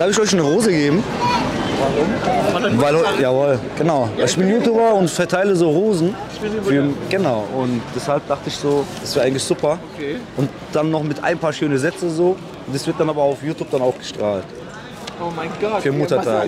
Darf ich euch eine Rose geben? Warum? Weil, jawohl, genau. Ich bin YouTuber und verteile so Rosen. Genau, und deshalb dachte ich so, das wäre eigentlich super. Okay. Und dann noch mit ein paar schöne Sätze so. Das wird dann aber auf YouTube dann auch gestrahlt. Oh mein Gott. Für Muttertag.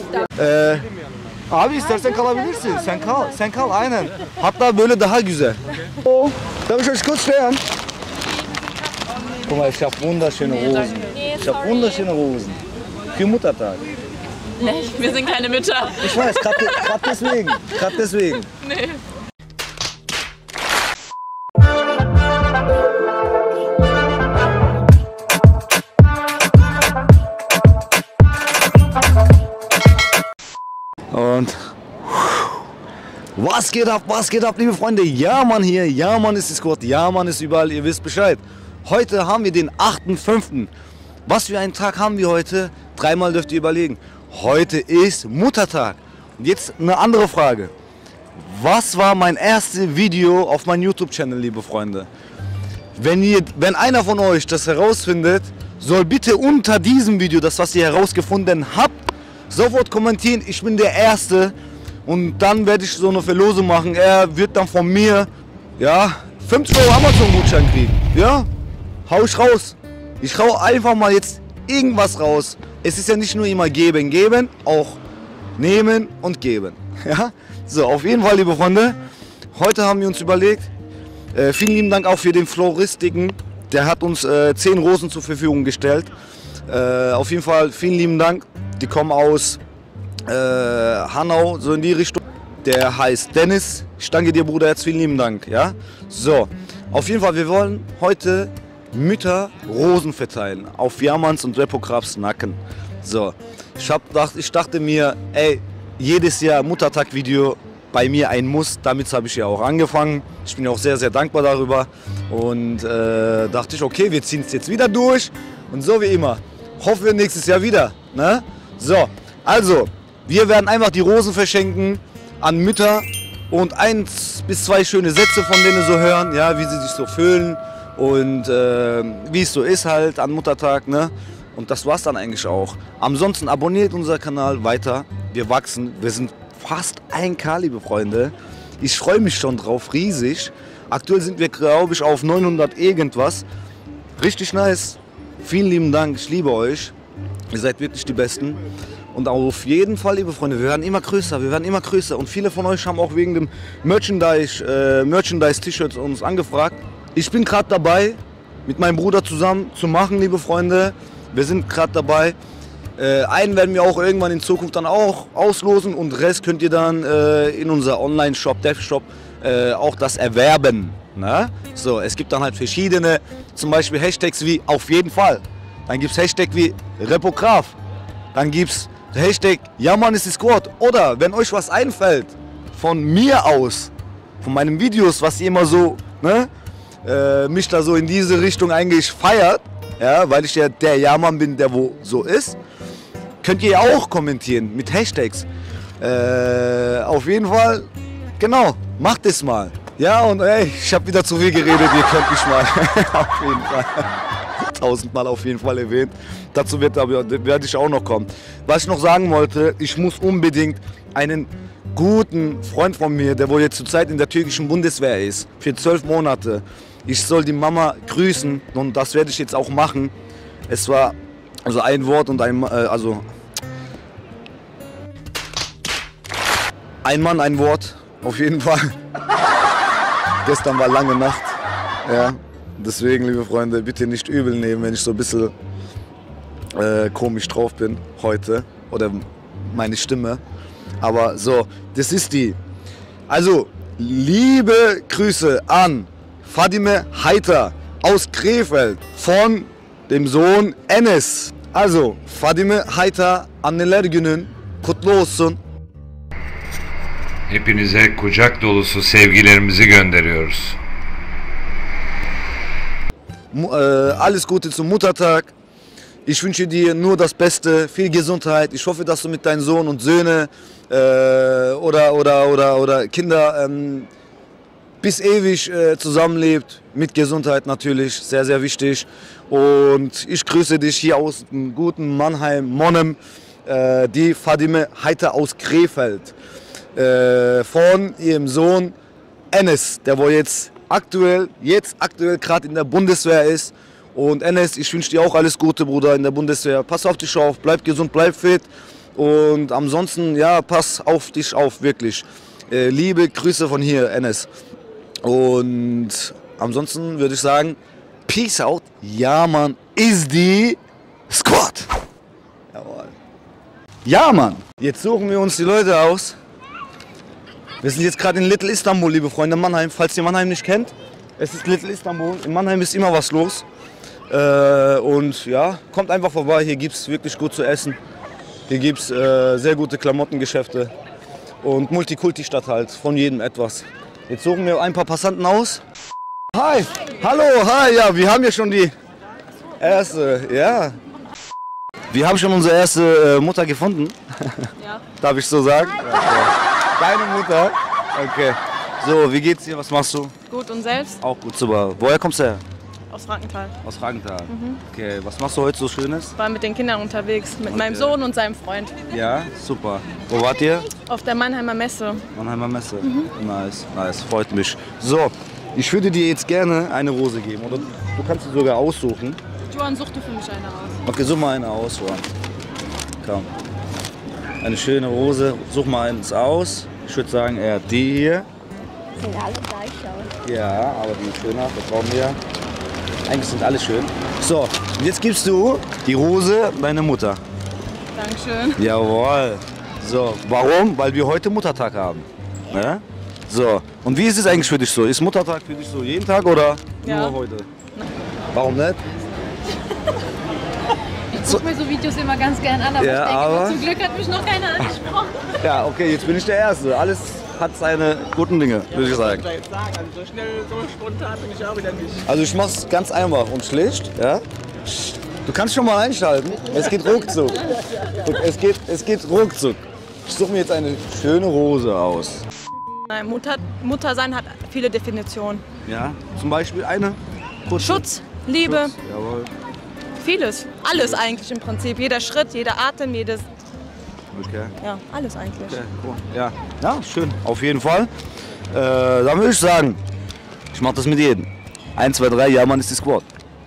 Abi istersen kalabilirsin. Sen kal aynen. Hatta böyle daha güzel. Okay. Darf ich euch kurz stellen? Guck mal, ich habe wunderschöne Rosen. Ich habe wunderschöne Rosen. Für Muttertag. Nee, wir sind keine Mütter. Ich weiß, gerade deswegen. Gerade deswegen. Nee. Und was geht ab, liebe Freunde? Ja, Mann hier, ja, Mann ist Discord, ja, Mann ist überall, ihr wisst Bescheid. Heute haben wir den 8.5. Was für einen Tag haben wir heute? Dreimal dürft ihr überlegen. Heute ist Muttertag. Und jetzt eine andere Frage. Was war mein erstes Video auf meinem YouTube-Channel, liebe Freunde? Wenn einer von euch das herausfindet, soll bitte unter diesem Video, das was ihr herausgefunden habt, sofort kommentieren, ich bin der Erste. Und dann werde ich so eine Verlosung machen. Er wird dann von mir, ja, 50 € Amazon-Gutschein kriegen. Ja, hau ich raus. Ich hau einfach mal jetzt irgendwas raus. Es ist ja nicht nur immer geben, auch nehmen und geben. Ja, so, auf jeden Fall, liebe Freunde, heute haben wir uns überlegt, vielen lieben Dank auch für den Floristiken. Der hat uns 10 Rosen zur Verfügung gestellt. Auf jeden Fall vielen lieben Dank. Die kommen aus Hanau, so in die Richtung. Der heißt Dennis. Ich danke dir, Bruder, jetzt vielen lieben Dank. Ja? So, auf jeden Fall, wir wollen heute Mütter Rosen verteilen auf Jamans und Repokrafts Nacken. So, ich dachte mir, ey, jedes Jahr Muttertag-Video bei mir ein Muss. Damit habe ich ja auch angefangen. Ich bin auch sehr, sehr dankbar darüber. Und dachte ich, okay, wir ziehen es jetzt wieder durch. Und so wie immer, hoffen wir nächstes Jahr wieder. Ne? So, also, wir werden einfach die Rosen verschenken an Mütter und 1 bis 2 schöne Sätze von denen so hören, ja, wie sie sich so fühlen und wie es so ist halt an Muttertag, ne? Und das war's dann eigentlich auch. Ansonsten abonniert unseren Kanal weiter, wir wachsen, wir sind fast 1K, liebe Freunde. Ich freue mich schon drauf, riesig. Aktuell sind wir, glaube ich, auf 900 irgendwas. Richtig nice. Vielen lieben Dank, ich liebe euch. Ihr seid wirklich die Besten. Und auf jeden Fall, liebe Freunde, wir werden immer größer, Und viele von euch haben auch wegen dem Merchandise-T-Shirts uns angefragt. Ich bin gerade dabei, mit meinem Bruder zusammen zu machen, liebe Freunde. Wir sind gerade dabei. Einen werden wir auch irgendwann in Zukunft dann auch auslosen und Rest könnt ihr dann in unser Online-Shop, DevShop, auch das erwerben. Ne? So, es gibt dann halt verschiedene, zum Beispiel Hashtags wie auf jeden Fall. Dann gibt es Hashtag wie Repokraft. Dann gibt es Hashtag ja, Mann ist Discord. Oder wenn euch was einfällt von mir aus, von meinen Videos, was ihr immer so, ne, mich da so in diese Richtung eigentlich feiert, ja, weil ich ja der Ja-Mann bin, der wo so ist, könnt ihr auch kommentieren mit Hashtags. Auf jeden Fall, genau, macht es mal. Ja, und ey, ich habe wieder zu viel geredet, ihr könnt mich mal. Auf jeden Fall. 1000-mal auf jeden Fall erwähnt. Dazu werde ich auch noch kommen. Was ich noch sagen wollte, ich muss unbedingt einen guten Freund von mir, der wohl jetzt zurzeit in der türkischen Bundeswehr ist, für 12 Monate. Ich soll die Mama grüßen und das werde ich jetzt auch machen. Es war also ein Wort und ein Mann, ein Wort, auf jeden Fall. Gestern war lange Nacht, ja. Deswegen, liebe Freunde, bitte nicht übel nehmen, wenn ich so ein bisschen komisch drauf bin heute oder meine Stimme. Aber so, das ist die. Also, liebe Grüße an Fadime Heiter aus Krefeld von dem Sohn Enes. Also, Fadime Heiter, anneler günün kutlu olsun. Hepinize kucak dolusu sevgilerimizi gönderiyoruz. Alles Gute zum Muttertag. Ich wünsche dir nur das Beste, viel Gesundheit. Ich hoffe, dass du mit deinen Sohn und Söhne oder Kinder bis ewig zusammenlebt, mit Gesundheit natürlich, sehr, sehr wichtig. Und ich grüße dich hier aus dem guten Mannheim, Monnem, die Fadime Heiter aus Krefeld, von ihrem Sohn Enes, der wohl jetzt aktuell gerade in der Bundeswehr ist. Und Enes, ich wünsche dir auch alles Gute, Bruder, in der Bundeswehr. Pass auf dich auf, bleib gesund, bleib fit. Und ansonsten, ja, pass auf dich auf, wirklich. Liebe Grüße von hier, Enes. Und ansonsten würde ich sagen, Peace out. Ja, Mann, ist die Squad. Jawohl. Ja, Mann. Jetzt suchen wir uns die Leute aus. Wir sind jetzt gerade in Little Istanbul, liebe Freunde, Mannheim. Falls ihr Mannheim nicht kennt, es ist Little Istanbul. In Mannheim ist immer was los. Und ja, kommt einfach vorbei. Hier gibt es wirklich gut zu essen. Hier gibt es sehr gute Klamottengeschäfte. Und Multikulti-Stadt halt, von jedem etwas. Jetzt suchen wir ein paar Passanten aus. Hi, hallo, hi, ja, wir haben ja schon die erste, ja. Wir haben schon unsere erste Mutter gefunden. Ja. Darf ich so sagen? Okay. Deine Mutter? Okay. So, wie geht's dir? Was machst du? Gut und selbst? Auch gut, super. Woher kommst du her? Aus Frankenthal. Aus Frankenthal. Okay, was machst du heute so Schönes? War mit den Kindern unterwegs, mit meinem Sohn und seinem Freund. Ja, super. Wo wart ihr? Auf der Mannheimer Messe. Mannheimer Messe. Nice, nice, freut mich. So, ich würde dir jetzt gerne eine Rose geben. Oder du kannst sie sogar aussuchen. Johann, such du für mich eine aus. Okay, such mal eine aus, Johann. Komm. Eine schöne Rose. Such mal eins aus. Ich würde sagen, eher die hier. Sind alle gleich aus. Ja, aber die ist schöner, das brauchen wir. Eigentlich sind alle schön. So, und jetzt gibst du die Rose deiner Mutter. Dankeschön. Jawohl. So, warum? Weil wir heute Muttertag haben. Ja? So, und wie ist es eigentlich für dich so? Ist Muttertag für dich so jeden Tag oder Ja. nur heute? Warum nicht? Ich gucke mir so Videos immer ganz gern an, aber Ja, ich denke, aber- zum Glück hat mich noch keiner angesprochen. Ja, okay, jetzt bin ich der Erste. Alles hat seine guten Dinge, würde ich sagen. Also so schnell, so spontan bin ich auch wieder nicht. Also ich mach's ganz einfach und schlicht, ja? Du kannst schon mal einschalten, es geht ruckzuck. Es geht ruckzuck. Ich suche mir jetzt eine schöne Rose aus. Nein, Mutter sein hat viele Definitionen. Ja, zum Beispiel eine. Kurz. Schutz, Liebe, Schutz, jawohl. vieles. Alles eigentlich im Prinzip. Jeder Schritt, jeder Atem, jedes. Okay. Ja, alles eigentlich. Okay, cool. Ja, schön, auf jeden Fall. Dann würde ich sagen, ich mache das mit jedem. 1, 2, 3, ja, Mann, ist die Squad.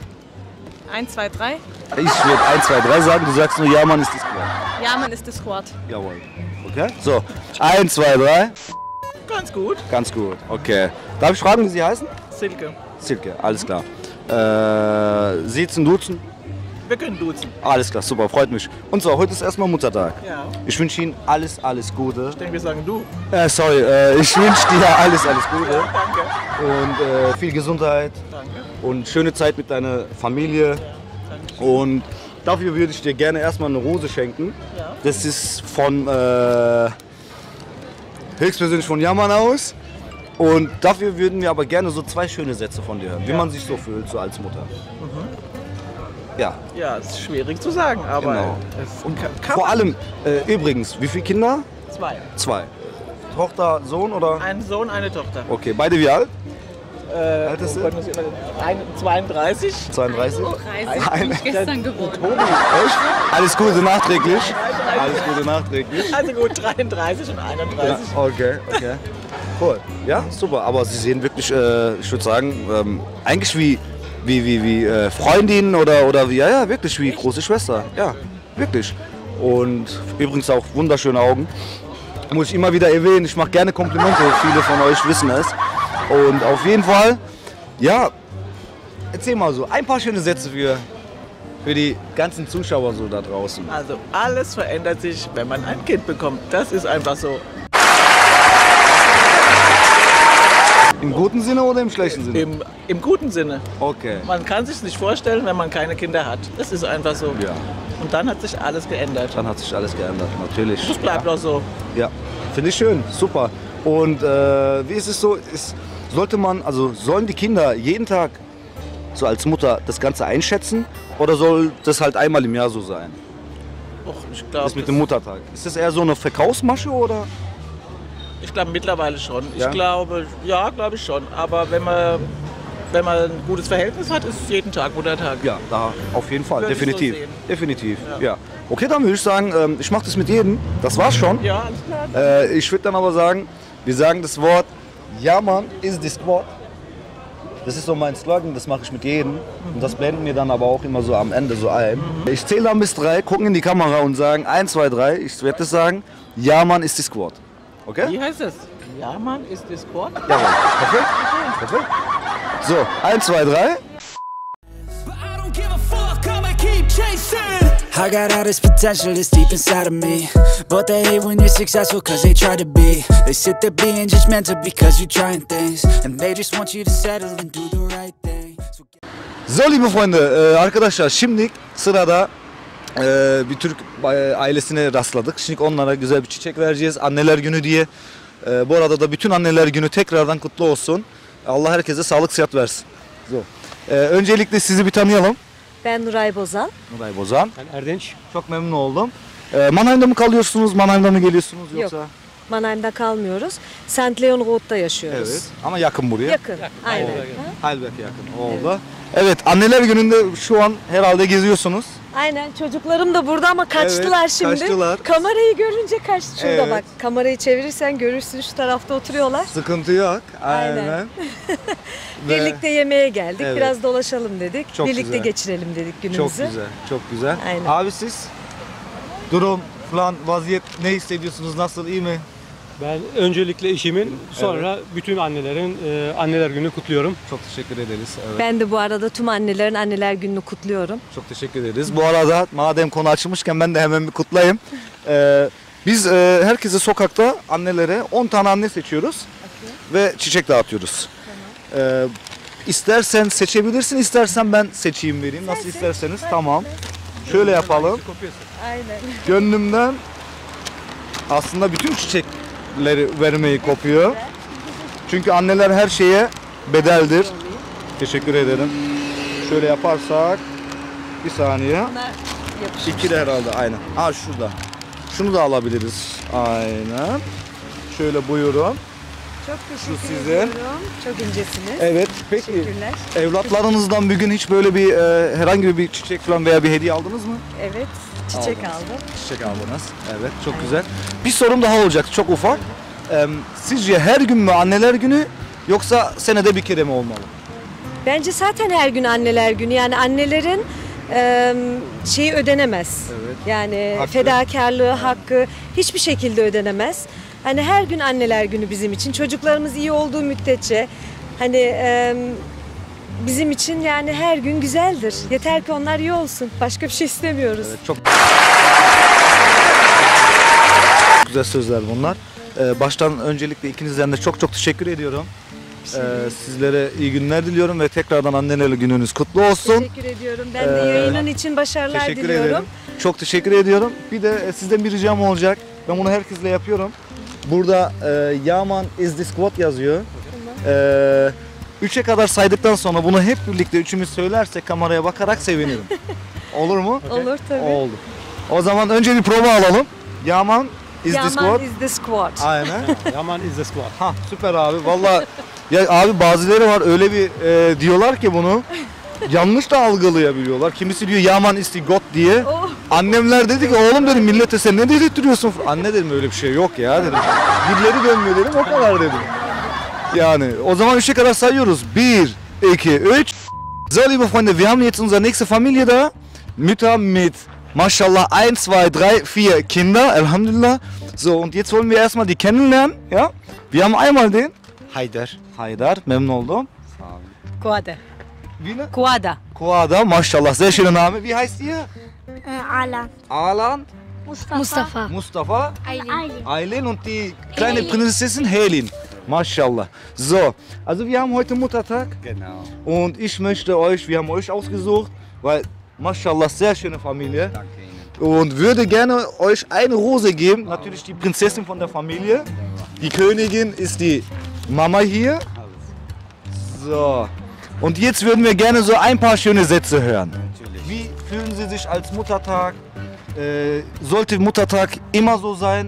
1, 2, 3. Ich würde 1, 2, 3 sagen, du sagst nur, ja, Mann, ist die Squad. Ja, man ist das Squad. Jawohl. Okay, so. 1, 2, 3. Ganz gut. Ganz gut, okay. Darf ich fragen, wie Sie heißen? Silke, Silke, alles klar. Siezen, duzen? wir können duzen. Alles klar, super, freut mich. Und zwar, heute ist erstmal Muttertag. Ja. Ich wünsche Ihnen alles Gute. Ich denke, wir sagen du. Sorry, ich wünsche dir alles Gute. Danke. Und viel Gesundheit. Danke. Und schöne Zeit mit deiner Familie. Und dafür würde ich dir gerne erstmal eine Rose schenken. Ja. Das ist von höchstpersönlich von Jammern aus. Und dafür würden wir aber gerne so 2 schöne Sätze von dir hören, wie man sich so fühlt, so als Mutter. Ja, Ja, es ist schwierig zu sagen, aber genau. es Und kann vor man. allem, übrigens, wie viele Kinder? 2. 2. Tochter, Sohn oder? Ein Sohn, eine Tochter. Okay, beide wie alt? Älteste? 32. 32? 30 bin ich gestern geworden. Echt? Alles Gute nachträglich. Alles Gute nachträglich. Also gut, 33 und 31. Ja, okay. Cool. Ja, super. Aber Sie sehen wirklich, ich würde sagen, eigentlich wie Freundin oder wie, ja, wirklich wie große Schwester. Ja, wirklich. Und übrigens auch wunderschöne Augen. Muss ich immer wieder erwähnen, ich mache gerne Komplimente, viele von euch wissen es. Und auf jeden Fall, ja, erzähl mal so, ein paar schöne Sätze für die ganzen Zuschauer so da draußen. Also alles verändert sich, wenn man ein Kind bekommt. Das ist einfach so. Im guten Sinne oder im schlechten Sinne? Im guten Sinne. Okay. Man kann sich nicht vorstellen, wenn man keine Kinder hat. Das ist einfach so. Ja, Und dann hat sich alles geändert. dann hat sich alles geändert, natürlich. Das bleibt auch so. Ja, finde ich schön, super. Und wie ist es so, sollen die Kinder jeden Tag so als Mutter das Ganze einschätzen oder soll das halt einmal im Jahr so sein? Och, ich Das glaube, mit dem Muttertag. Ist das eher so eine Verkaufsmasche oder? Ich glaube mittlerweile schon. Ja? Ich glaube, ja, glaube ich schon. Aber wenn man ein gutes Verhältnis hat, ist jeden Tag Muttertag. Ja, da auf jeden Fall, Würde ich so definitiv. sehen. Definitiv, ja. Okay, dann würde ich sagen, ich mache das mit jedem. Das war's schon. Ja, alles klar. Ich würde dann aber sagen, wir sagen das Wort Ja Mann ist die Squad. Das ist so mein Slogan, das mache ich mit jedem. Und das blenden wir dann aber auch immer so am Ende so ein. Ich zähle dann bis 3, gucken in die Kamera und sagen 1, 2, 3. Ich werde das sagen, Ja Mann ist die Squad. Okay? Wie heißt es? Ja, Mann, ist das Sport? Jawohl. Perfekt. Perfekt. So, 1, 2, 3. I got all this potential that's deep inside of me, but they hate when you're successful cause they try to be. They sit there being judgmental because you're trying things, and they just want you to settle and do the right thing. So liebe Freunde, arkadaşlar şimdi sırada bir Türk ailesine rastladık. Şimdi onlara güzel bir çiçek vereceğiz Anneler Günü diye. Bu arada da bütün Anneler Günü tekrardan kutlu olsun. Allah herkese sağlık sıhhat versin. So. Öncelikle sizi bir tanıyalım. Ben Nuray Bozal. Nuray Bozan. Ben Erdinç. Çok memnun oldum. Mannheim'da mı kalıyorsunuz? Mannheim'da mı geliyorsunuz yoksa? Yok. Mannheim'da kalmıyoruz. St. Leon Road'da yaşıyoruz. Evet. Ama yakın buraya. Yakın. Aynen. Heilberg'e yakın oldu. Evet, Anneler Günü'nde şu an herhalde geziyorsunuz. Aynen. Çocuklarım da burada ama kaçtılar Evet, şimdi. kaçtılar. Kamerayı görünce kaçtı. Şurada Evet. bak. Kamerayı çevirirsen görürsün, şu tarafta oturuyorlar. Sıkıntı yok. Aynen. Ve Birlikte yemeğe geldik. Evet. Biraz dolaşalım dedik. Çok Birlikte güzel. geçirelim dedik çok günümüzü. güzel, çok güzel. Aynen. Abi siz? Durum falan, vaziyet ne hissediyorsunuz? Nasıl, iyi mi? Ben öncelikle eşimin, sonra bütün annelerin Anneler Günü kutluyorum. Çok teşekkür ederiz. Evet. Ben de bu arada tüm annelerin Anneler Günü'nü kutluyorum. Çok teşekkür ederiz. Bu arada madem konu açılmışken ben de hemen bir kutlayayım. Biz herkese sokakta annelere 10 tane anne seçiyoruz ve çiçek dağıtıyoruz. İstersen seçebilirsin, istersen ben seçeyim vereyim. Nasıl isterseniz. Tamam. Şöyle yapalım. Aynen. Gönlümden aslında bütün çiçekleri vermeyi kopuyor. Çünkü anneler her şeye bedeldir. Teşekkür ederim. Şöyle yaparsak bir saniye. Bunlar yapışmış. 2 de herhalde aynen. Aa şurada. Şunu da alabiliriz. Aynen. Şöyle buyurun. Çok teşekkür sizin. ediyorum. Çok incesiniz. Evet. Peki Teşekkürler. evlatlarınızdan bir gün hiç böyle bir herhangi bir çiçek falan veya bir hediye aldınız mı? Evet. Çiçek Aldınız. aldım. Çiçek aldınız. Evet, çok güzel. Bir sorum daha olacak, çok ufak. Sizce her gün mü Anneler Günü yoksa senede bir kere mi olmalı? Bence zaten her gün Anneler Günü. Yani annelerin şeyi ödenemez. Evet. Yani Hakkı. fedakarlığı, hakkı hiçbir şekilde ödenemez. Hani her gün Anneler Günü bizim için. Çocuklarımız iyi olduğu müddetçe hani bizim için yani her gün güzeldir. Yeter ki onlar iyi olsun. Başka bir şey istemiyoruz. Evet, çok güzel sözler bunlar. Baştan öncelikle ikinizden de çok çok teşekkür ediyorum. Sizlere iyi günler diliyorum ve tekrardan Anneler Gününüz kutlu olsun. Teşekkür ediyorum. Ben de yayının için başarılar Teşekkür diliyorum. ederim. Çok teşekkür ediyorum. Bir de sizden bir ricam olacak. Ben bunu herkesle yapıyorum. Burada Yaman is the squad yazıyor. 3'e kadar saydıktan sonra bunu hep birlikte üçümüz söylersek kameraya bakarak sevinirim. Olur mu? Olur tabii. Oldu. O zaman önce bir prova alalım. Yaman is the squad. Yaman is the squad. Aynen. Yaman is the squad. Ha süper abi. Vallahi ya abi bazıları var öyle bir diyorlar ki bunu yanlış da algılayabiliyorlar. Kimisi diyor Yaman is the God diye. Oh. Annemler dedi ki oğlum dedim millete sen ne dedirtiyorsun? Anne dedim öyle bir şey yok ya dedim. Dilleri dönmüyor dedim o kadar dedim. Yani o zaman 3'e kadar sayıyoruz. 1, 2, 3. So liebe Freunde, wir haben jetzt unsere nächste Familie da. Mütter mit Maschallah 1, 2, 3, 4 Kinder, Elhamdülillah. So und jetzt wollen wir erstmal die kennenlernen. Ja? Wir haben einmal den Haydar. Haydar, memnun oldum. Kuada. Wie ne? Kuada. Kuada, Maschallah, sehr schöner Name. Wie heißt ihr? Alan. Alan, Mustafa. Mustafa, Aylin. Aylin und die kleine Prinzessin Helin. Maschallah. So, also wir haben heute Muttertag. Genau. Und ich möchte euch, wir haben euch ausgesucht, weil Maschallah, sehr schöne Familie. Danke Ihnen. Und würde gerne euch eine Rose geben. Natürlich die Prinzessin von der Familie. Die Königin ist die Mama hier. So. Und jetzt würden wir gerne so ein paar schöne Sätze hören. Natürlich. Wie fühlen Sie sich als Muttertag? Sollte Muttertag immer so sein?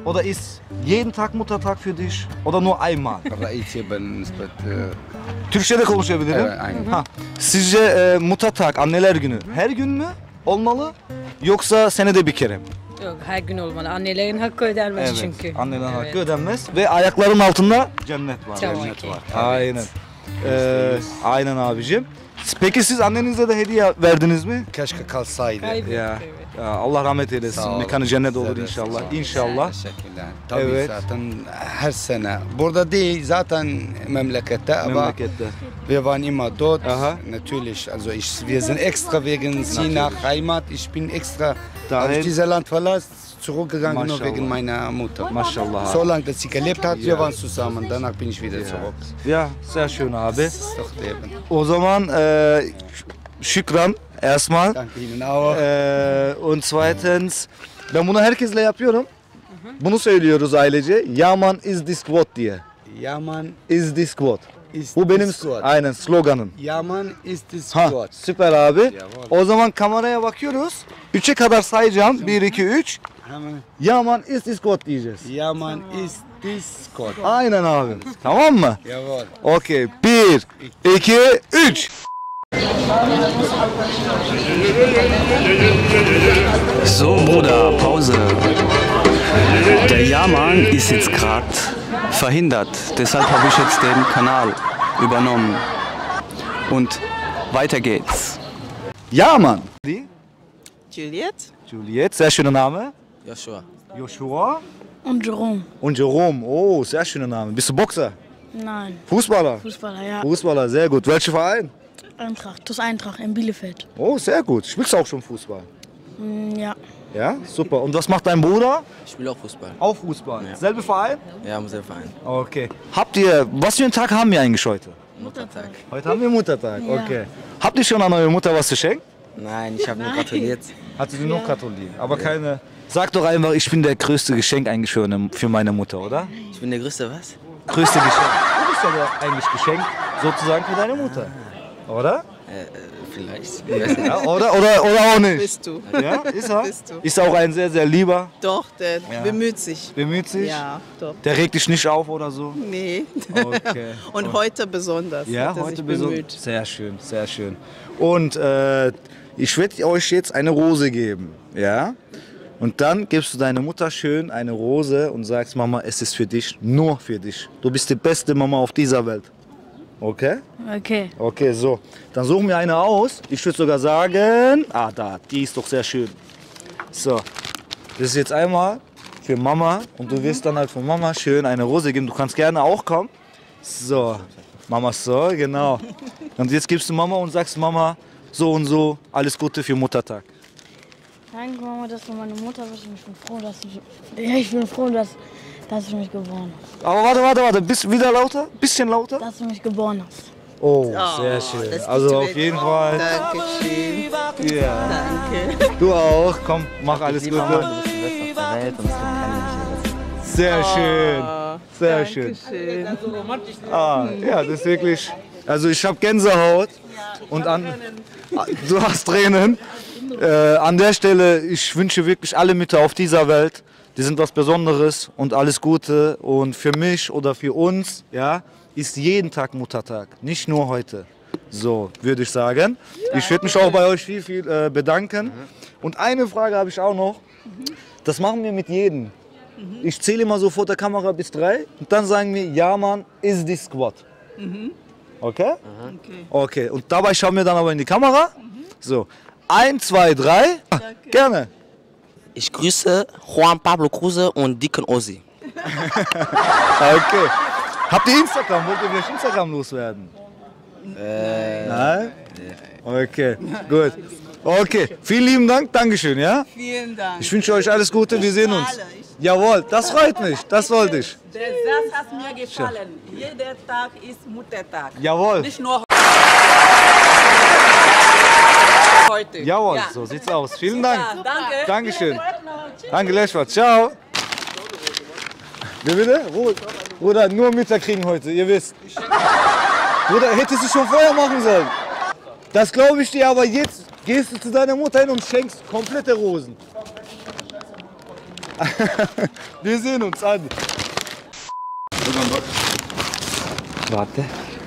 Oder ist jeden Tag Muttertag für dich? Oder nur einmal? رئيسي بالنسبة Türkçe'de konuşabilirim. Evet, aynen. Ha. Sizce Muttertag, anneler günü her gün mü olmalı? Yoksa senede bir kere mi? Yok, her gün olmalı. Annelerin hakkı ödenmez çünkü. Annelerin hakkı ödenmez. Ve ayakların altında cennet var. Cennet var. Aynen. Aynen abicim. Peki siz annenize de hediye verdiniz mi? Keşke kalsaydı. Ya. Ya Allah rahmet eylesin. Mekanı cennet olur inşallah. İnşallah. Teşekkürler. Tabii Evet. zaten her sene. Burada değil zaten memlekette, aber Memlekette. wir waren immer dort. Aha. Natürlich, also wir sind extra wegen sie nach Heimat. Ich bin extra, Dahin. als ich dieses Land verlasse, zurückgegangen nur Maşallah. wegen meiner Mutter. Maşallah. So lange, dass sie gelebt hat, wir waren zusammen. Danach bin ich wieder zurück. Ya sehr schön abi. Das ist doch Leben. O zaman şükran erstmal. Danke Ihnen auch. Und zweitens, ben bunu herkesle yapıyorum. Bunu söylüyoruz ailece. Yaman is this quote diye. Yaman Is this quote. ist Bu benim this quote. aynen sloganım. Yaman ist this Ha, quote. süper abi. Jawohl. O zaman kameraya bakıyoruz. 3'e kadar sayacağım. 1, 2, 3. Hemen. Yaman is this quote diyeceğiz. Yaman ist this quote. Aynen abi. Tamam mı? Jawohl. Okey. 1, 2, 3. So, Bruder, Pause. Der Jaman ist jetzt gerade verhindert. Deshalb habe ich jetzt den Kanal übernommen. Und weiter geht's. Yaman. Die? Juliette? Juliette, sehr schöner Name. Joshua. Joshua. Und Jerome. Und Jerome. Oh, sehr schöner Name. Bist du Boxer? Nein. Fußballer? Fußballer, ja. Fußballer, sehr gut. Welcher Verein? Eintracht. TuS Eintracht in Bielefeld. Oh, sehr gut. Spielst du auch schon Fußball? Ja. Ja, super. Und was macht dein Bruder? Ich spiele auch Fußball. Auch Fußball. Selbe Verein? Ja, im Verein. Okay. Habt ihr, was für einen Tag haben wir eigentlich heute? Muttertag. Heute haben wir Muttertag, Ja. okay. Habt ihr schon an eure Mutter was geschenkt? Nein, ich habe nur gratuliert. Hat sie dir noch gratuliert? Aber keine... Sag doch einfach, ich bin der größte Geschenk eigentlich für meine Mutter, oder? Ich bin der Größte, was? Größte Geschenk. Du bist ja der eigentlich Geschenk sozusagen für deine Mutter. Oder? Vielleicht. Ja, oder auch nicht. Bist du. Ja, ist er? Bist du. Ist auch ein sehr, sehr lieber. Doch, der Ja. bemüht sich. Bemüht sich? Ja, doch. Der regt dich nicht auf oder so? Nee. Okay. Und heute besonders. Ja, hat er heute sich besonders. bemüht. Sehr schön, sehr schön. Und ich werde euch jetzt eine Rose geben, ja? Und dann gibst du deiner Mutter schön eine Rose und sagst, Mama, es ist für dich, nur für dich. Du bist die beste Mama auf dieser Welt. Okay? Okay. Okay, so. Dann suchen wir eine aus. Ich würde sogar sagen, da, die ist doch sehr schön. So, das ist jetzt einmal für Mama und du wirst dann halt von Mama schön eine Rose geben. Du kannst gerne auch kommen. So, Mama, so, genau. Und jetzt gibst du Mama und sagst, Mama, so und so, alles Gute für Muttertag. Danke, Mama, dass du meine Mutter bist. Ich bin froh, dass du mich geboren hast. Aber warte, wieder lauter, bisschen lauter. Dass du mich geboren hast. Oh, sehr schön. Also auf jeden Fall. Dankeschön. Ja. Danke. Du auch, komm, mach alles Gute. Du bist die Beste auf der Welt und es gibt keinen Sehr schön, sehr schön. schön. Ja, das ist wirklich. Also ich habe Gänsehaut und du hast Tränen. An der Stelle, ich wünsche wirklich alle Mütter auf dieser Welt, die sind was Besonderes und alles Gute. Und für mich oder für uns, ja, ist jeden Tag Muttertag, nicht nur heute. So würde ich sagen. Ich würde mich auch bei euch viel bedanken. Und eine Frage habe ich auch noch. Das machen wir mit jedem. Ich zähle immer so vor der Kamera bis 3 und dann sagen wir, ja Mann, is this squad. Okay? Okay. Und dabei schauen wir dann aber in die Kamera. So, 1, 2, 3. Gerne. Ich grüße Juan Pablo Kruse und Deacon Ozzy. Okay. Habt ihr Instagram? Wollt ihr vielleicht Instagram loswerden? Nein? Okay, gut. Okay, vielen lieben Dank, Dankeschön, ja? Vielen Dank. Ich wünsche euch alles Gute, wir sehen uns. Jawohl, das freut mich, das wollte ich. Der Satz hat mir gefallen. Jeder Tag ist Muttertag. Jawohl. Nicht nur heute. Jawohl, Ja. so sieht's aus. Vielen Dank. Ja, danke. Dankeschön. Danke, Leschwart. Ciao. Wie bitte? Bruder, nur Mütter kriegen heute, ihr wisst. Bruder, hättest du schon vorher machen sollen. Das glaube ich dir, aber jetzt gehst du zu deiner Mutter hin und schenkst komplette Rosen. Wir sehen uns, hadi. Warte.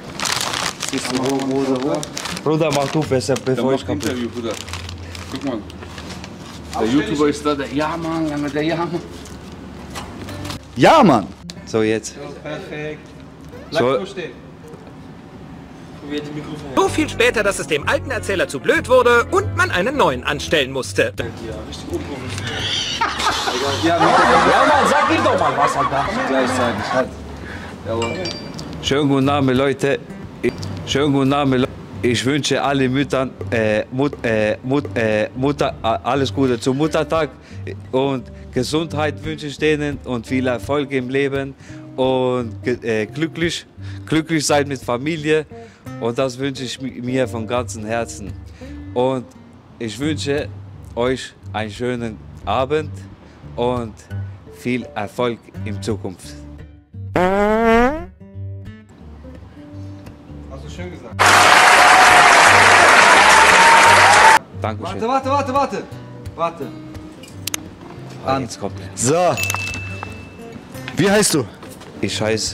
Bruder, mach du besser, bevor ich komme. Interview, Bruder. Guck mal. Der YouTuber ist da, der Ja-Mann, der Ja-Mann. Ja, Mann. So, jetzt. Perfekt. So. So viel später, dass es dem alten Erzähler zu blöd wurde und man einen neuen anstellen musste. Ja, Mann, sag ihm doch mal was, Alter. Gleichzeitig, halt. Jawohl. Schönen guten Abend, Leute. Schönen guten Abend, Leute. Ich wünsche alle Müttern, Mutter, alles Gute zum Muttertag und Gesundheit wünsche ich denen und viel Erfolg im Leben und glücklich sein mit Familie und das wünsche ich mir von ganzem Herzen. Und ich wünsche euch einen schönen Abend und viel Erfolg in Zukunft. Hast du schön gesagt. Dankeschön. Warte. Jetzt kommt. So. Wie heißt du? Ich heiße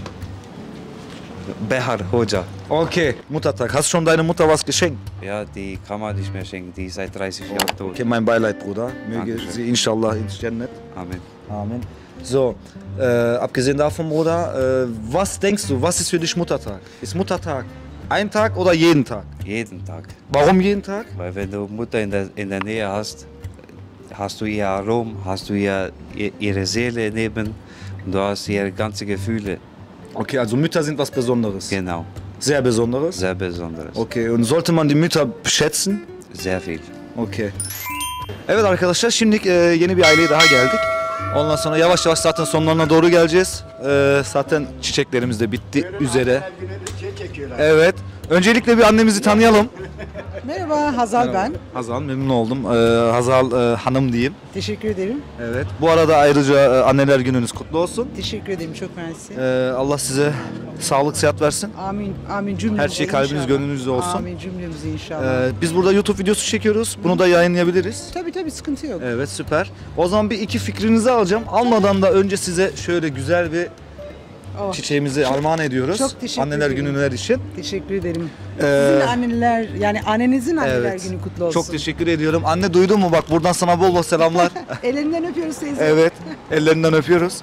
Behar Hoja. Okay, Muttertag. Hast schon deine Mutter was geschenkt? Ja, die kann man nicht mehr schenken. Die ist seit 30 Jahren tot. Okay, mein Beileid, Bruder. Möge Dankeschön. sie inshallah ins Jannat. Amen. Amen. So, abgesehen davon, Bruder, was denkst du, was ist für dich Muttertag? Ist Muttertag ein Tag oder jeden Tag? Jeden Tag. Warum jeden Tag? Weil wenn du Mutter in der Nähe hast, hast du ihr Aroma, hast du ihre Seele neben und du hast ihre ganzen Gefühle. Okay, also Mütter sind was Besonderes. Genau. Sehr Besonderes? Sehr Besonderes. Okay, und sollte man die Mütter schätzen? Sehr viel. Okay. Evet arkadaşlar, şimdi yeni bir aileye daha geldik. Ondan sonra yavaş yavaş zaten sonlarına doğru geleceğiz. Zaten çiçeklerimiz de bitti üzere. Evet. Öncelikle bir annemizi tanıyalım. Merhaba, Hazal ben. Hazal, memnun oldum. Hazal Hanım diyeyim. Teşekkür ederim. Evet. Bu arada ayrıca anneler gününüz kutlu olsun. Teşekkür ederim, çok mersi. Allah size sağlık, sıhhat versin. Amin, amin cümlemize Her şey kalbiniz, inşallah. gönlünüzde olsun. Amin cümlemize inşallah. Biz burada YouTube videosu çekiyoruz. Bunu da yayınlayabiliriz. Tabii sıkıntı yok. Evet, süper. O zaman bir iki fikrinizi alacağım. Almadan da önce size şöyle güzel bir çiçeğimizi armağan ediyoruz. Çok teşekkür Anneler ederim. günüler için. Teşekkür ederim. Sizin anneler, yani annenizin anneler Evet. günü kutlu olsun. Çok teşekkür ediyorum. Anne, duydun mu? Bak buradan sana bol bol selamlar. Ellerinden öpüyoruz teyze. Evet, ellerinden öpüyoruz.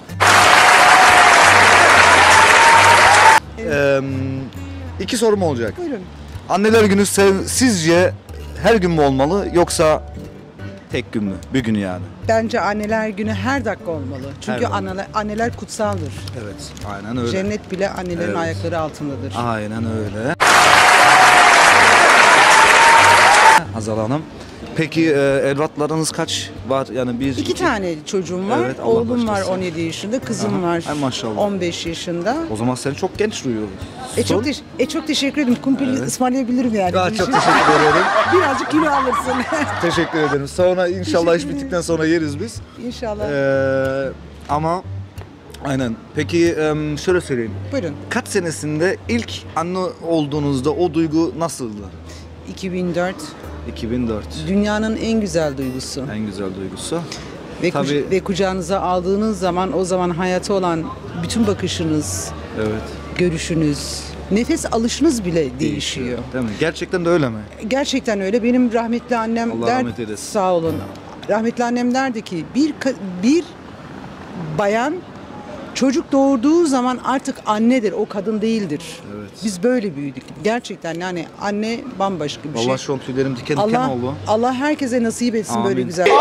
İki sorum olacak. Buyurun. Anneler günü sizce her gün mü olmalı yoksa tek gün mü? Bir gün yani. Bence anneler günü her dakika olmalı. Çünkü Her dakika. anneler kutsaldır. Evet, aynen öyle. Cennet bile annelerin Evet. ayakları altındadır. Aynen öyle. Hazal Hanım. Peki evlatlarınız kaç var? Yani bir, İki tane çocuğum var. Evet, Allah Oğlum var başlasın. 17 yaşında, kızım Aha, var ay maşallah. 15 yaşında. O zaman seni çok genç duyuyoruz. Çok teşekkür ederim. Kumpir ısmarlayabilirim yani. Ya, çok teşekkür ederim. Birazcık kilo alırsın. Teşekkür ederim. Sonra inşallah iş bittikten sonra yeriz biz. İnşallah. Ama aynen. Peki şöyle söyleyeyim. Buyurun. Kaç senesinde ilk anne olduğunuzda o duygu nasıldı? 2004. 2004. Dünyanın en güzel duygusu. En güzel duygusu. Ve, ve kucağınıza aldığınız zaman o zaman hayata olan bütün bakışınız, evet, görüşünüz, nefes alışınız bile değişiyor. Değil mi? Gerçekten de öyle mi? Gerçekten öyle. Benim rahmetli annem Allah rahmet eylesin. Sağ olun. Rahmetli annem derdi ki bir bayan çocuk doğurduğu zaman artık annedir, o kadın değildir. Evet. Biz böyle büyüdük. Gerçekten yani anne bambaşka bir şey. Vallahi şu an tüylerim diken diken oldu. Allah herkese nasip etsin Amin. böyle güzel.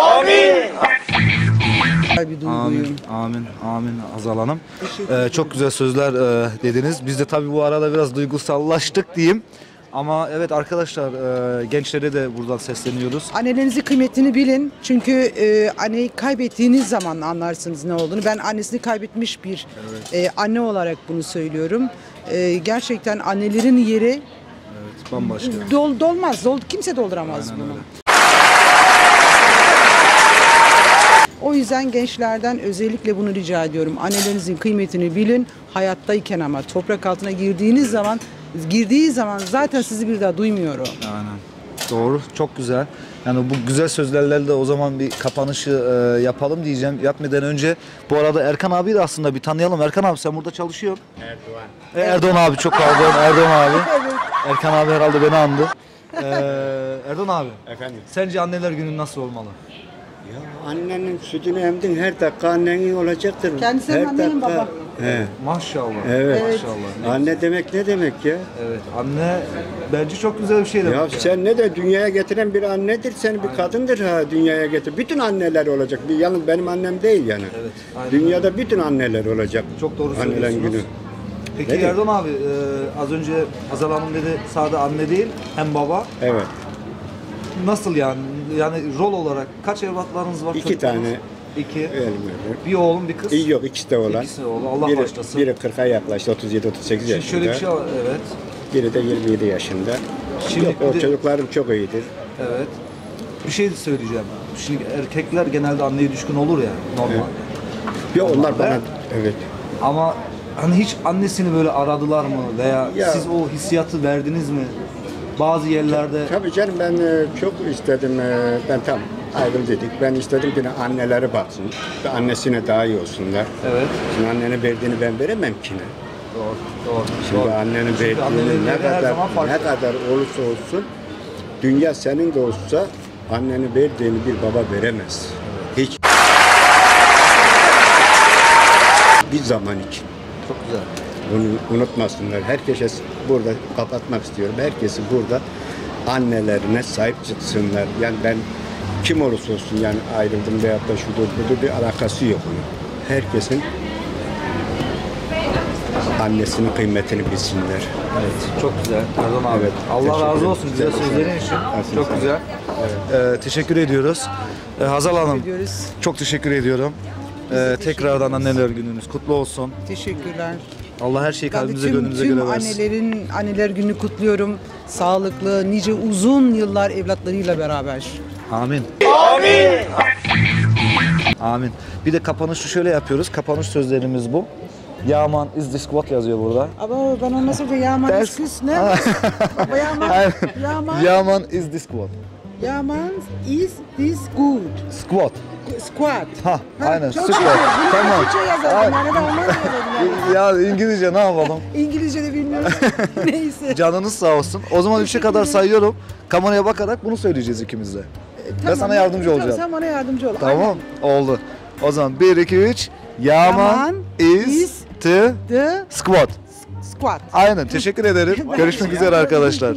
Bir duyguyu. Amin Hazal Hanım. Çok güzel sözler dediniz. Biz de tabii bu arada biraz duygusallaştık diyeyim. Ama evet arkadaşlar, gençlere de buradan sesleniyoruz. Annelerinizin kıymetini bilin. Çünkü anneyi kaybettiğiniz zaman anlarsınız ne olduğunu. Ben annesini kaybetmiş bir anne olarak bunu söylüyorum. Gerçekten annelerin yeri bambaşka. Dolmaz. Kimse dolduramaz bunu. Öyle. O yüzden gençlerden özellikle bunu rica ediyorum. Annelerinizin kıymetini bilin. Hayattayken ama toprak altına girdiği zaman zaten sizi bir daha duymuyor o. Aynen. Doğru, çok güzel. Yani bu güzel sözlerle de o zaman bir kapanışı yapalım diyeceğim. Yapmadan önce bu arada Erkan abi de aslında bir tanıyalım. Erkan abi sen burada çalışıyorsun. Erdoğan abi, çok pardon, Erdoğan abi. Erkan abi herhalde beni andı. Erdoğan abi. Efendim? Sence anneler günü nasıl olmalı? Ya annenin sütünü emdin, her dakika annenin olacaktır. Kendisi her annenin baba. He. Maşallah. Evet. Maşallah. Anne demek ne demek ya? Evet. Anne bence çok güzel bir şey demek. Ya sen ne de dünyaya getiren bir annedir, sen bir kadındır ha dünyaya getir. Bütün anneler olacak. Bir yalnız benim annem değil yani. Evet. Aynen. Dünyada bütün anneler olacak. Çok doğru Anneler söylüyorsunuz. günü. Peki Değil mi? Erdoğan abi az önce Azal Hanım dedi sadece anne değil hem baba. Evet. Nasıl yani? Yani rol olarak kaç evlatlarınız var? 2 tane. 2. Öyle. Bir oğlum bir kız. Yok, ikisi de oğlan. İkisi de oğlan. Allah biri, başlasın. Biri 40'a yaklaştı, 37-38 yaşında. Şimdi şöyle bir şey var. Evet. Biri de 27 yaşında. Şimdi Yok, o bir de- çocuklarım çok iyidir. Evet. Bir şey söyleyeceğim. Şimdi erkekler genelde anneye düşkün olur ya normal. Evet. Yok onlar bana evet. Ama hani hiç annesini böyle aradılar mı veya Ya. siz o hissiyatı verdiniz mi? Bazı yerlerde Tabii canım ben çok istedim. Ben tam ayrıl dedik. Ben istedim ki anneleri baksın. Ve annesine daha iyi olsunlar. Evet. Şimdi annenin verdiğini ben veremem ki ne? Doğru, doğru. Şimdi doğru. annenin Çünkü annelerin verdiğini ne yeri her kadar zaman farklı. ne kadar olursa olsun dünya senin de olsa annenin verdiğini bir baba veremez. Hiç. Bir zaman için. Çok güzel. Bunu unutmasınlar. Herkese burada kapatmak istiyorum. Herkesi burada annelerine sahip çıksınlar. Yani ben kim olursa olsun yani ayrıldım veyahut da şudur budur bir alakası yok onun. Herkesin annesinin kıymetini bilsinler. Evet, çok güzel. Erdoğan abi. Evet, Allah teşekkür razı ederim. olsun güzel Sen de sözlerin sağ için. ol. Çok Sağ ol. güzel. Teşekkür ediyoruz. Hazal Hanım. Ediyoruz. Çok teşekkür ediyorum. Tekrardan anneler gününüz kutlu olsun. Teşekkürler. Allah her şeyi Ben de kalbimize tüm gönlümüze göre versin. annelerin anneler günü kutluyorum. Sağlıklı, nice uzun yıllar evlatlarıyla beraber. Amin. Amin. Bir de kapanışı şöyle yapıyoruz. Kapanış sözlerimiz bu. Yaman is the squad yazıyor burada. Ama bana nasıl diyor? Yaman Ters- is this ne? Baba Yaman. Aynen. Yaman. Yaman is the squad. Yaman is this good. Squad. Squad. Ha, aynen. Çok Süper. şükür. Bunu Tamam. Türkçe yazardım yani de Alman yazardım yani. Ya İngilizce ne yapalım? İngilizce de bilmiyorum. Neyse. Canınız sağ olsun. O zaman 3'e kadar sayıyorum. Kameraya bakarak bunu söyleyeceğiz ikimiz de. Ben sana yardımcı Tamam, olacağım. sen bana yardımcı ol. Tamam. Oldu. O zaman 1, 2, 3. Yaman is the squad. Squad. Aynen. Teşekkür ederim. Görüşmek üzere arkadaşlar.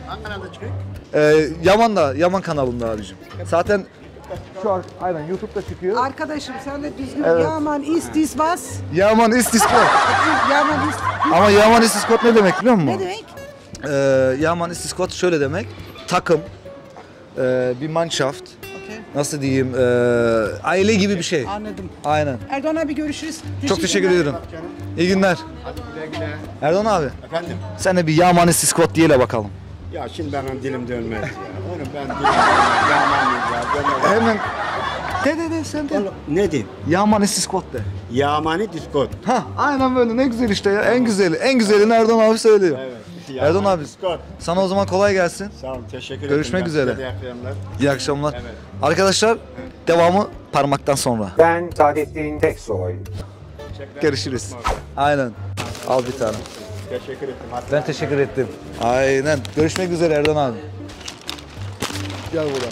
Yaman kanalında abicim. Zaten şu an aynen YouTube'da çıkıyor. Arkadaşım sen de düzgün. Evet. Yaman is this was? Yaman is the squad. Yaman is Ama Yaman is the squad ne demek biliyor musun? Ne demek? Yaman is the squad şöyle demek. Takım, bir Mannschaft. Nasıl diyeyim? Aile gibi bir şey. Anladım. Aynen. Erdoğan abi görüşürüz. Çok teşekkür ederim. İyi günler. Erdoğan abi. Efendim? Sen de bir Yaman is the squad diyeyle bakalım. Ya şimdi benim dilim dönmez ya. Onu ben dilim ya. Hemen. De sen de. Ne diyeyim? Yaman is the squad de. Yamani diskot. Ha, aynen böyle ne güzel işte ya. En güzeli. En güzelini Erdoğan abi söylüyor. Evet. Erdoğan abi. Sana o zaman kolay gelsin. Sağ olun, teşekkür ederim. Görüşmek üzere. Size de iyi akşamlar. İyi akşamlar. Evet. Arkadaşlar devamı parmaktan sonra. Ben Saadettin Teksoy. Görüşürüz. Aynen. Al bir tane. Teşekkür ettim. Ben teşekkür ettim. Aynen. Görüşmek üzere Erdoğan abi. Gel burada.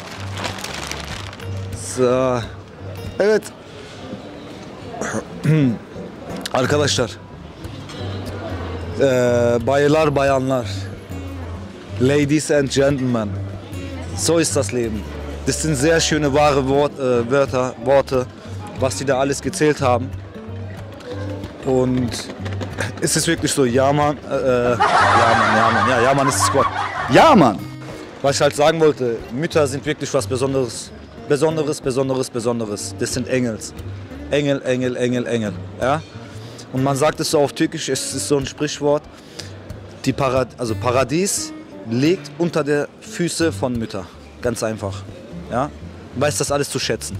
Sağ. Evet. Arkadaşlar. Baylar, bayanlar. Ladies and gentlemen. So ist das Leben. Das sind sehr schöne, wahre Worte, was die da alles gezählt haben. Und es ist wirklich so, ja Mann, ja Mann ist Squad. Ja Mann! Was ich halt sagen wollte, Mütter sind wirklich was Besonderes. Besonderes. Das sind Engels. Engel. Ja? Und man sagt es so auf Türkisch, es ist so ein Sprichwort, Paradies liegt unter der Füße von Mütter. Ganz einfach. Ja? Weiß das alles zu schätzen.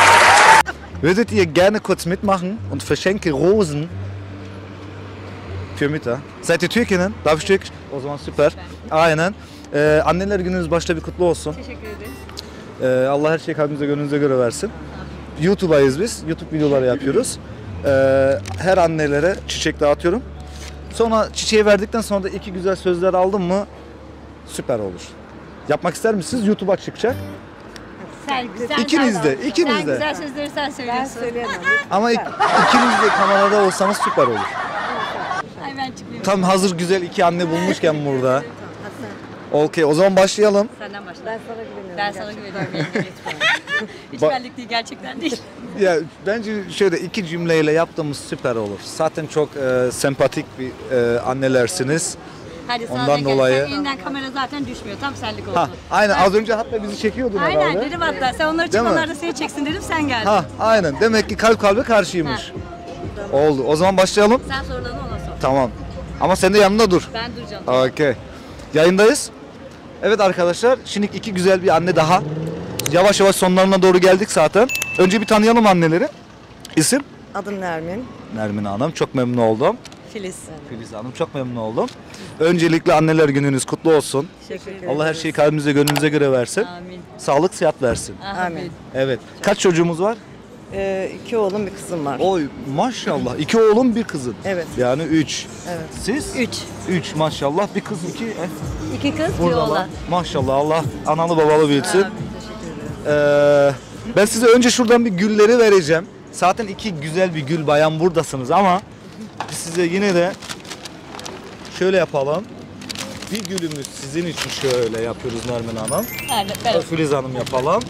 Würdet ihr gerne kurz mitmachen und verschenke Rosen Kümita. Seid ihr Türkiye'nin? Darf ich Türkisch? O zaman süper. Aynen. Anneler gününüz başta bir kutlu olsun. Teşekkür ederiz. Allah her şeyi kalbinize gönlünüze göre versin. YouTube'dayız biz. YouTube videoları yapıyoruz. Her annelere çiçek dağıtıyorum. Sonra çiçeği verdikten sonra da iki güzel sözler aldım mı süper olur. Yapmak ister misiniz? YouTube'a çıkacak. Sen güzel. İkiniz de, ikiniz Sen de. güzel sözleri sen söylüyorsun. Ben söyleyemem. Ama ikiniz de kamerada olsanız süper olur. Ay ben çıkmayayım. Tam hazır güzel iki anne bulmuşken burada. Okey, o zaman başlayalım. Senden başla. Ben sana güveniyorum. Ben sana güveniyorum. Hiç benlik değil, gerçekten değil. Ya bence şöyle iki cümleyle yaptığımız süper olur. Zaten çok sempatik bir annelersiniz. Hadi sana Ondan da dolayı. Sen elinden kamera zaten düşmüyor. Tam senlik olsun. Ha, aynen az önce hatta bizi çekiyordun herhalde. Aynen dedim hatta. Sen onları Değil çek, mi? onlar da seni çeksin dedim. Sen geldin. Ha, aynen. Demek ki kalp kalbe karşıymış. Oldu. O zaman başlayalım. Sen sorularını ona sor. Tamam. Ama sen de yanında dur. Ben duracağım. Okey. Yayındayız. Evet arkadaşlar, şimdi iki güzel bir anne daha. Yavaş yavaş sonlarına doğru geldik zaten. Önce bir tanıyalım anneleri. İsim? Adım Nermin. Nermin Hanım. Çok memnun oldum. Filiz. Filiz Hanım. Çok memnun oldum. Öncelikle anneler gününüz kutlu olsun. Teşekkür ederim. Allah her şeyi kalbinize, gönlünüze göre versin. Amin. Sağlık, sıhhat versin. Amin. Evet. Kaç çocuğumuz var? 2 oğlum bir kızım var. Oy maşallah. 2 oğlum bir kızın. Evet. Yani 3. Evet. Siz? 3. 3 maşallah. Bir kız 2. 2 kız bir Buradalar. oğlan. Maşallah Allah analı babalı büyütsün. Amin. Teşekkür ederim. Ben size önce şuradan bir gülleri vereceğim. Zaten iki güzel bir gül bayan buradasınız ama biz size yine de şöyle yapalım. Bir gülümüz sizin için şöyle yapıyoruz Nermin Hanım. Evet. Filiz Hanım yapalım.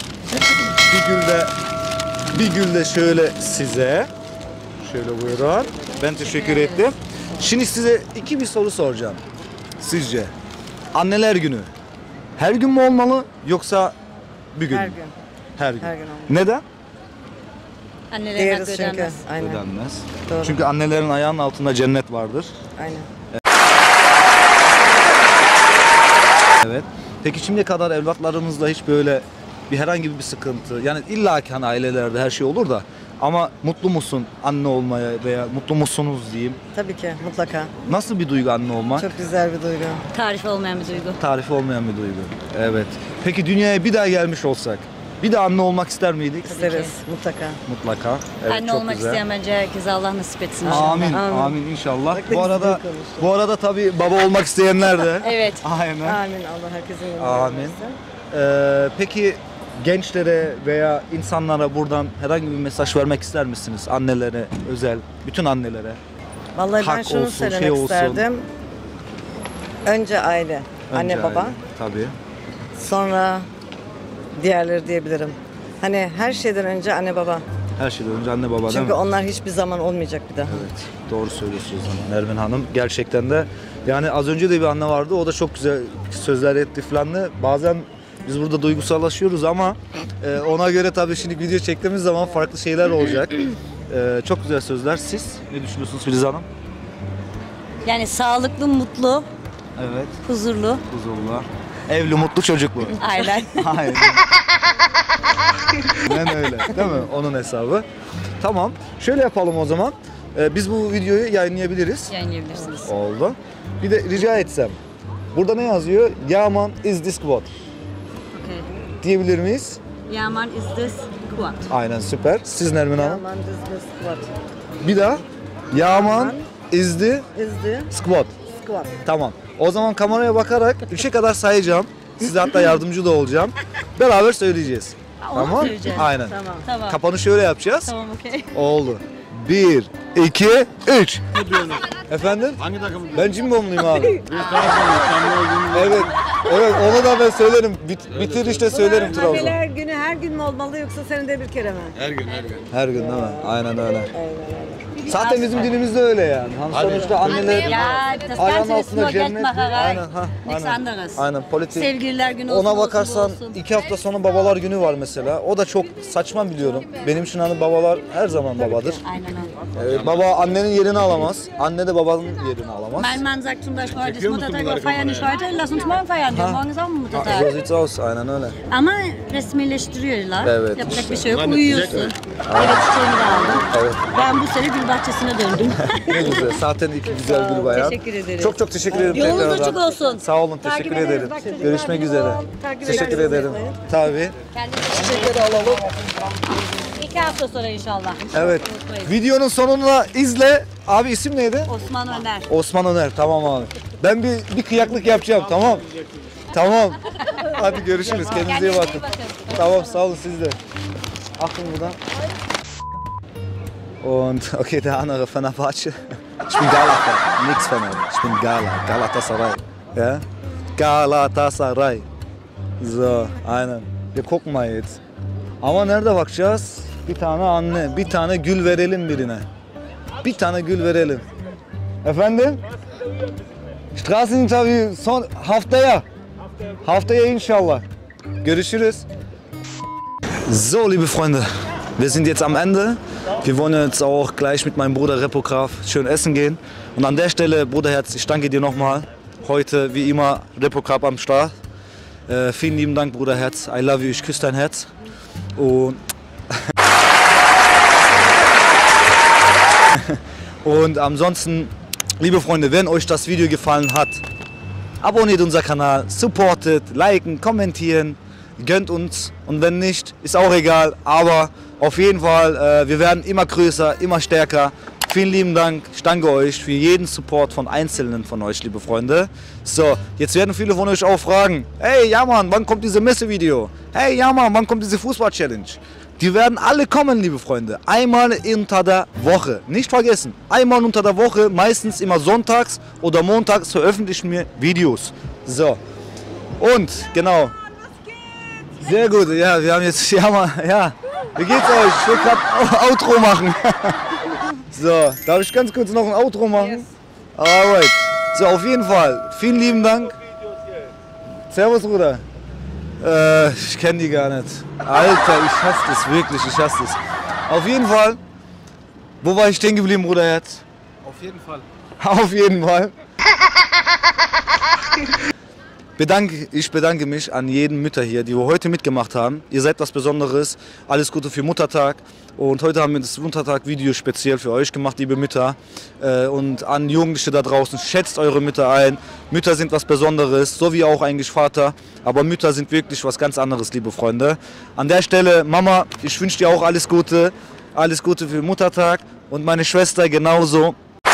Bir gül de şöyle size. Şöyle buyurun. Ben teşekkür ettim. Şimdi size bir soru soracağım. Sizce anneler günü her gün mü olmalı yoksa bir gün Her mü? gün. Her gün. Her gün olmalı. Neden? Annelerin Değeriz hakkı çünkü. ödenmez. Aynen. Ödenmez. Doğru. Çünkü annelerin ayağının altında cennet vardır. Aynen. Evet. Peki şimdiye kadar evlatlarınızla hiç böyle herhangi bir sıkıntı, yani illa ki hani ailelerde her şey olur da ama mutlu musun anne olmaya veya mutlu musunuz diyeyim. Tabii ki mutlaka. Nasıl bir duygu anne olmak? Çok güzel bir duygu. Tarifi olmayan bir duygu. Tarifi olmayan bir duygu. Evet. Peki dünyaya bir daha gelmiş olsak bir de anne olmak ister miydik? İsteriz mutlaka. Mutlaka. Evet, Anne çok olmak güzel. isteyen bence herkese Allah nasip etsin. Amin. Amin inşallah. Bu arada tabii baba olmak isteyenler de. Evet. Aynen. Amin. Allah herkesin yolunu Amin. versin. Peki gençlere veya insanlara buradan herhangi bir mesaj vermek ister misiniz? Annelere, özel, bütün annelere. Vallahi ben Hak şunu olsun, söylemek şey olsun. isterdim. Önce aile, anne Önce baba, aile, tabii. sonra diğerleri diyebilirim. Hani her şeyden önce anne baba. Her şeyden önce anne baba değil mi? Çünkü onlar hiçbir zaman olmayacak bir daha. Evet, doğru söylüyorsunuz Nermin Hanım. Gerçekten de yani az önce de bir anne vardı. O da çok güzel sözler etti falan da. Bazen biz burada duygusallaşıyoruz ama ona göre tabii şimdi video çektiğimiz zaman farklı şeyler olacak. Çok güzel sözler. Siz ne düşünüyorsunuz Filiz Hanım? Yani sağlıklı, mutlu, Evet. huzurlu. Huzurlu. Evli, mutlu, çocuklu. Aynen. Aynen. Ben öyle. Değil mi? Onun hesabı. Tamam. Şöyle yapalım o zaman. Biz bu videoyu yayınlayabiliriz. Yayınlayabilirsiniz. Oldu. Bir de rica etsem. Burada ne yazıyor? Yaman is this quad? Okay. Diyebilir miyiz? Yaman is this quad. Aynen süper. Siz Nermin Hanım? Yaman düzgün squat. Bir daha. Yaman is the İzdi. squad. Squat. Tamam. O zaman kameraya bakarak 3'e kadar sayacağım. Size hatta yardımcı da olacağım. Beraber söyleyeceğiz. Onu Tamam? söyleyeceğiz. Aynen. Tamam. Kapanışı öyle yapacağız. Tamam okey. Oldu. 1, 2, 3. Efendim? Hangi takım? Ben Cimbomluyum abi. Evet. Evet onu da ben söylerim. Bitirişte söylerim Trabzon. Anneler günü her gün mü olmalı yoksa senede bir kere mi? Her gün. Her gün değil mi? Aynen öyle. Zaten bizim dinimizde öyle yani. Hani sonuçta anneler Ja, das ayağının Ganze ist nur altında cennet. Geldmacherei. Aynen ha. Nichts Aynen. anderes. Aynen politik. Sevgililer günü olsun, Ona olsun, bakarsan olsun. 2 hafta sonra babalar günü var mesela. O da çok saçma biliyorum. Benim için hani babalar her zaman babadır. Aynen öyle. Baba annenin yerini alamaz. Anne de babanın yerini alamaz. Mein Mann sagt zum Beispiel, heute ist Muttertag, wir feiern nicht heute, lass uns morgen feiern. Ja, morgen ist auch So Muttertag. sieht's aus. Aynen öyle. Ama resmileştiriyorlar. Evet, Yapacak işte. bir şey yok, uyuyorsun. Evet çiçeğimi de aldım. Evet. Ben bu sene gül bahçesine döndüm. Ne güzel. Zaten iki güzel bir bayan. Teşekkür ederiz. Çok çok teşekkür ederim. Yolunuz tekrardan. açık olsun. Sağ olun. Teşekkür ederim. Görüşmek üzere. Teşekkür ederim. Tabii. Şekeri alalım. 2 hafta sonra inşallah. Evet. Videonun sonunu izle. Abi isim neydi? Osman Öner. Osman Öner. Tamam abi. Ben bir kıyaklık yapacağım. Tamam. Tamam. Hadi görüşürüz. Kendinize iyi bakın. Tamam, sağ olun siz de. Achtung wieder. Und okay, der andere Fenerbahçe. Ich bin Gala-Fan, nix Fener. Ich bin Galatasaray. Ja? Galatasaray. So, aynen. Wir gucken mal jetzt. Ama nerede bakacağız? Bir tane anne, bir tane gül verelim birine. Bir tane gül verelim. Efendim? Straßeninterview son haftaya. Haftaya inşallah. Görüşürüz. So, liebe Freunde, wir sind jetzt am Ende. Wir wollen jetzt auch gleich mit meinem Bruder Repograf schön essen gehen. Und an der Stelle, Bruderherz, ich danke dir nochmal. Heute, wie immer, Repograf am Start. Vielen lieben Dank, Bruderherz. I love you, ich küsse dein Herz. Und, und ansonsten, liebe Freunde, wenn euch das Video gefallen hat, abonniert unseren Kanal, supportet, liken, kommentieren, gönnt uns, und wenn nicht, ist auch egal, aber auf jeden Fall, wir werden immer größer, immer stärker. Vielen lieben Dank, ich danke euch für jeden Support von Einzelnen von euch, liebe Freunde. So, jetzt werden viele von euch auch fragen, hey, ja Mann, wann kommt dieses Messevideo? Hey, ja Mann, wann kommt diese Fußball-Challenge? Die werden alle kommen, liebe Freunde. Einmal unter der Woche. Nicht vergessen, einmal unter der Woche, meistens immer sonntags oder montags veröffentlichen wir Videos. So, und genau. Sehr gut, ja, wir haben jetzt, ja Mann, ja. Wie geht's euch? Ich will gerade Outro machen. So, darf ich ganz kurz noch ein Outro machen? Yes. Alright. So, auf jeden Fall, vielen lieben Dank. Servus, Bruder. Ich kenne die gar nicht. Alter, ich hasse das, wirklich, ich hasse das. Auf jeden Fall, wo war ich stehen geblieben, Bruderherz? Auf jeden Fall. Auf jeden Fall. Ich bedanke mich an jeden Mütter hier, die heute mitgemacht haben. Ihr seid was Besonderes. Alles Gute für Muttertag. Und heute haben wir das Muttertag-Video speziell für euch gemacht, liebe Mütter. Und an Jugendliche da draußen, schätzt eure Mütter ein. Mütter sind was Besonderes, so wie auch eigentlich Vater. Aber Mütter sind wirklich was ganz anderes, liebe Freunde. An der Stelle, Mama, ich wünsche dir auch alles Gute. Alles Gute für Muttertag. Und meine Schwester genauso.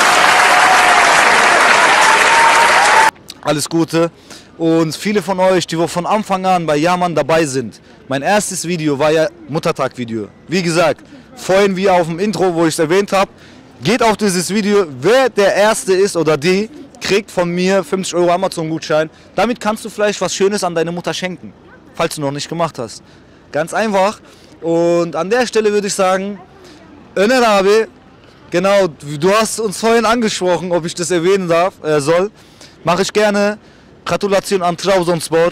Alles Gute. Und viele von euch, die von Anfang an bei Ja Mann dabei sind. Mein erstes Video war ja Muttertag-Video. Wie gesagt, vorhin wie auf dem Intro, wo ich es erwähnt habe, geht auf dieses Video. Wer der Erste ist oder die, kriegt von mir 50 € Amazon-Gutschein. Damit kannst du vielleicht was Schönes an deine Mutter schenken, falls du noch nicht gemacht hast. Ganz einfach. Und an der Stelle würde ich sagen, Öner abi, genau, du hast uns vorhin angesprochen, ob ich das erwähnen soll. Mache ich gerne. Gratulation an Trabzonspor.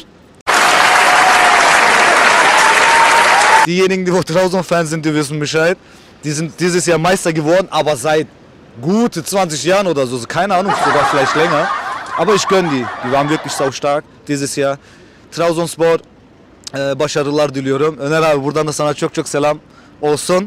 Diejenigen, die Trabzon-Fans sind, die wissen Bescheid. Die sind dieses Jahr Meister geworden, aber seit gute 20 Jahren oder so. Keine Ahnung, sogar vielleicht länger. Aber ich gönne die. Die waren wirklich sau stark dieses Jahr. Trabzonspor, başarılar diliyorum. Öner abi, buradan da sana çok çok selam olsun.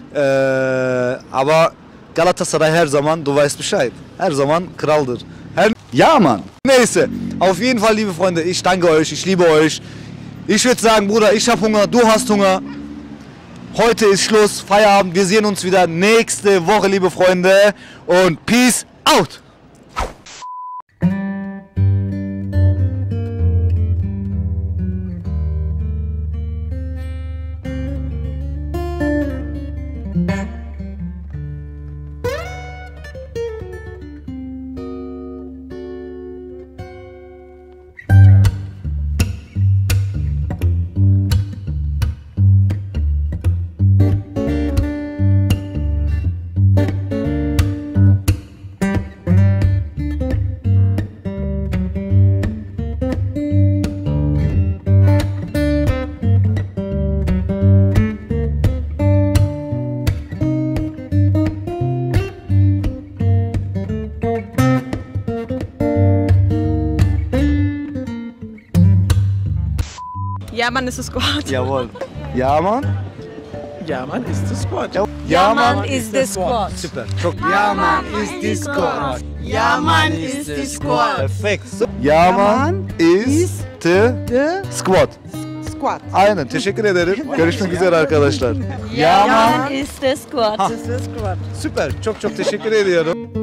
Aber Galatasaray her zaman, du weißt Bescheid. Her zaman kraldır. Ja, Mann. Neyse. Auf jeden Fall, liebe Freunde, ich danke euch, ich liebe euch. Ich würde sagen, Bruder, ich habe Hunger, du hast Hunger. Heute ist Schluss, Feierabend. Wir sehen uns wieder nächste Woche, liebe Freunde. Und Peace out. Ja, Mann, ist es Gott. Jawohl. Ja, Mann. Yaman is the squad. Yaman is the squad. Süper. Çok Yaman is the squad. Yaman is the squad. perfekt. Yaman is the squad. Squad. Aynen. Teşekkür ederim. Görüşmek üzere arkadaşlar. Yaman is the squad. Süper. Çok teşekkür ediyorum.